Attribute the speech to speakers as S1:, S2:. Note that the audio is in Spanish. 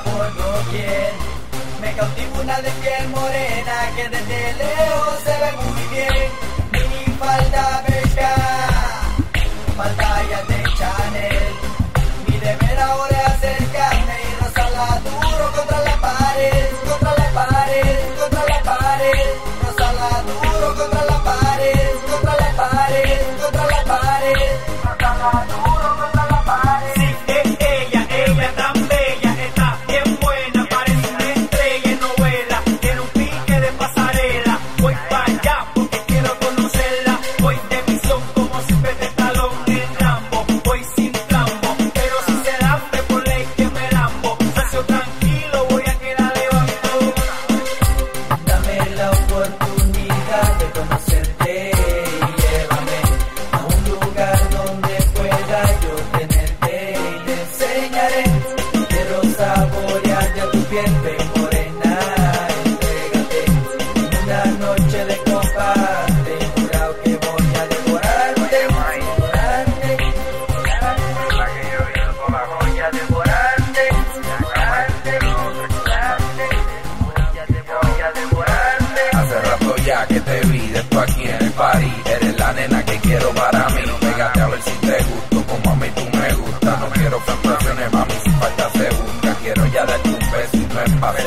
S1: por doquier. Me cautiva una de piel morena que desde lejos se ve muy bien. Mi falda bella, pantallas de Chanel. Mi deber ahora es acercarme y rozarla duro contra la pared, contra la pared, contra la pared. Rozarla duro contra la pared, contra la pared, contra la pared. Rozarla duro contra la pared.
S2: Sí, es ella tan bella, está bien buena, parece una estrella en novela, tiene un pique de pasarela. Voy para allá porque quiero conocerla, voy de misión como siempre de talón en Rambo. Voy sin trambo, pero si se lambe por ley que me lambo. Socio tranquilo, voy a que la levanto.
S1: Dame la oportunidad de conocerte y llévame a un lugar donde pueda yo tenerte y te enseñaré. Quiero saborear de tu piel, ven morena, entrégate. En una noche de copas, te he jurado que voy a devorarte, devorarte, voy a devorarte, voy a devorarte.
S3: Hace rato ya que te vi de tú aquí en el party. Eres la nena que quiero para mí. Pégate a ver si te gusto, como a mí tú me gusta. No quiero frustraciones, mami, si falta se busca. Quiero ya darte un beso y no es pa'